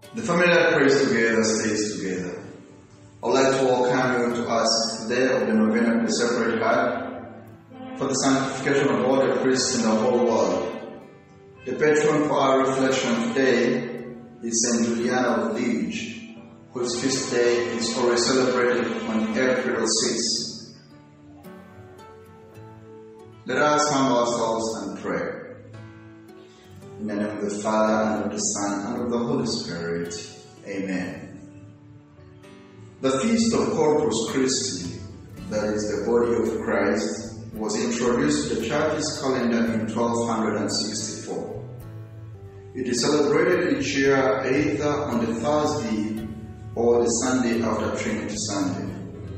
The family that prays together stays together. I would like to welcome you to our 6th day of the Novena of the Sacred Heart for the sanctification of all the priests in the whole world. The patron for our reflection today is Saint Julianna of Liege, whose feast day is always celebrated on April 6th. Let us humble ourselves and pray. In the name of the Father, and of the Son, and of the Holy Spirit. Amen. The Feast of Corpus Christi, that is the body of Christ, was introduced to the Church's calendar in 1264. It is celebrated each year either on the Thursday or the Sunday after Trinity Sunday.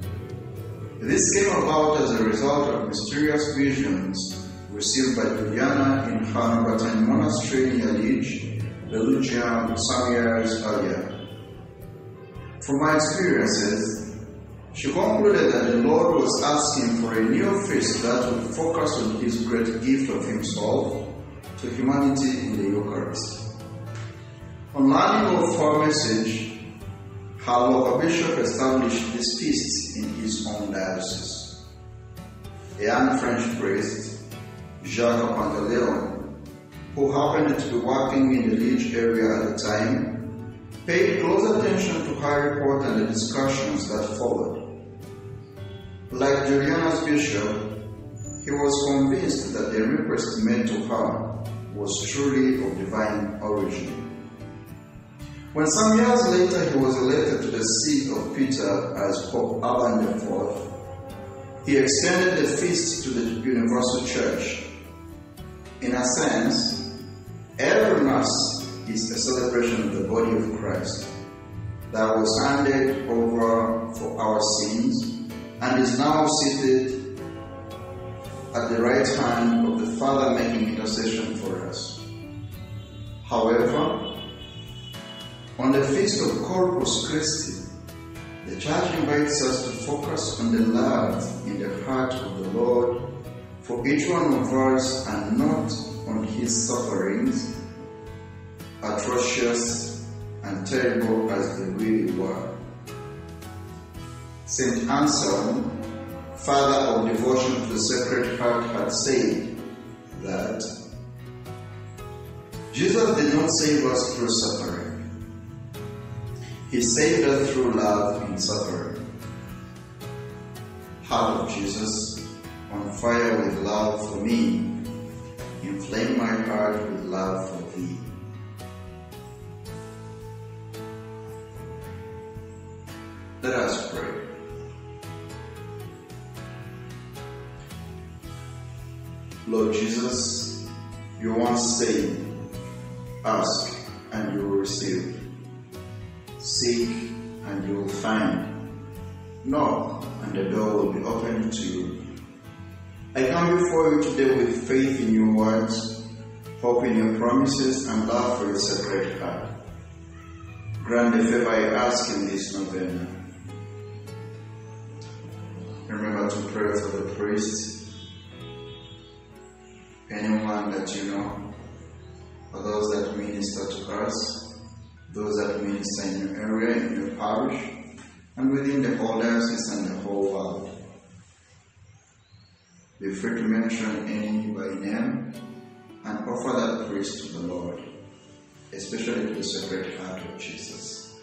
This came about as a result of mysterious visions received by Julianna in her Norbertine Monastery near Liege, Belgium, some years earlier. From my experiences, she concluded that the Lord was asking for a new feast that would focus on His great gift of Himself to humanity in the Eucharist. On learning of her message, her local bishop established this feast in his own diocese. A young French priest, Jacques Pantaleon, who happened to be working in the Liege area at the time, paid close attention to her report and the discussions that followed. Like Julianna's bishop, he was convinced that the request made to her was truly of divine origin. When some years later he was elected to the see of Peter as Pope Urban IV, he extended the feast to the Universal Church. In a sense, every Mass is a celebration of the body of Christ that was handed over for our sins and is now seated at the right hand of the Father making intercession for us. However, on the Feast of Corpus Christi, the Church invites us to focus on the love in the heart of the Lord for each one of us and not on His sufferings, atrocious and terrible as they really were. Saint Anselm, father of devotion to the Sacred Heart, had said that Jesus did not save us through suffering. He saved us through love in suffering. Heart of Jesus, on fire with love for me, inflame my heart with love for Thee. Let us pray. Lord Jesus, you once said, ask and you will receive. Seek and you will find. Knock and the door will be opened to you. I come before you today with faith in your words, hope in your promises, and love for your Sacred Heart. Grant the favor I ask in this Novena. Remember to pray for the priests, anyone that you know, for those that minister to us, those that minister in your area, in your parish, and within the whole diocese and the whole world. Be free to mention any by name and offer that praise to the Lord, especially to the Sacred Heart of Jesus.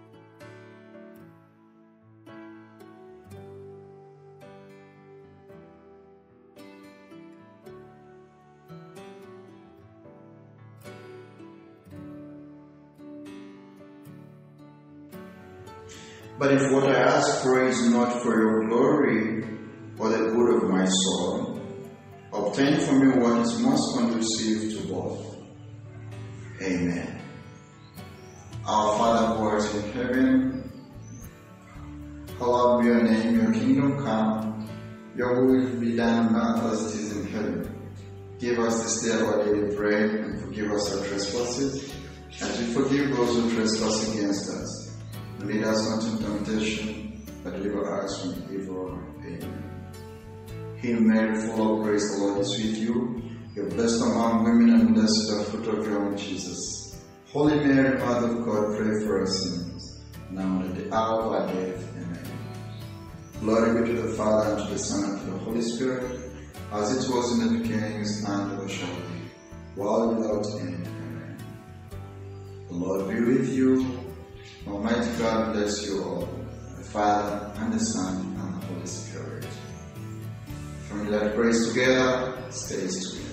But if what I ask for is not for your glory or the good of my soul, obtain for me what is most conducive to both. Amen. Our Father who art in heaven, hallowed be your name, your kingdom come, your will be done on earth as it is in heaven. Give us this day our daily bread, and forgive us our trespasses, as we forgive those who trespass against us. Lead us not into temptation, but deliver us from evil. Amen. Hail Mary, full of grace, the Lord is with you. You are blessed among women, and blessed is the fruit of your womb, Jesus. Holy Mary, Mother of God, pray for us sinners, now and at the hour of our death. Amen. Glory be to the Father, and to the Son, and to the Holy Spirit, as it was in the beginning, is now, and ever shall be, world without end. Amen. The Lord be with you. Almighty God bless you all, the Father, and the Son, and the Holy Spirit. Family that prays together stays together.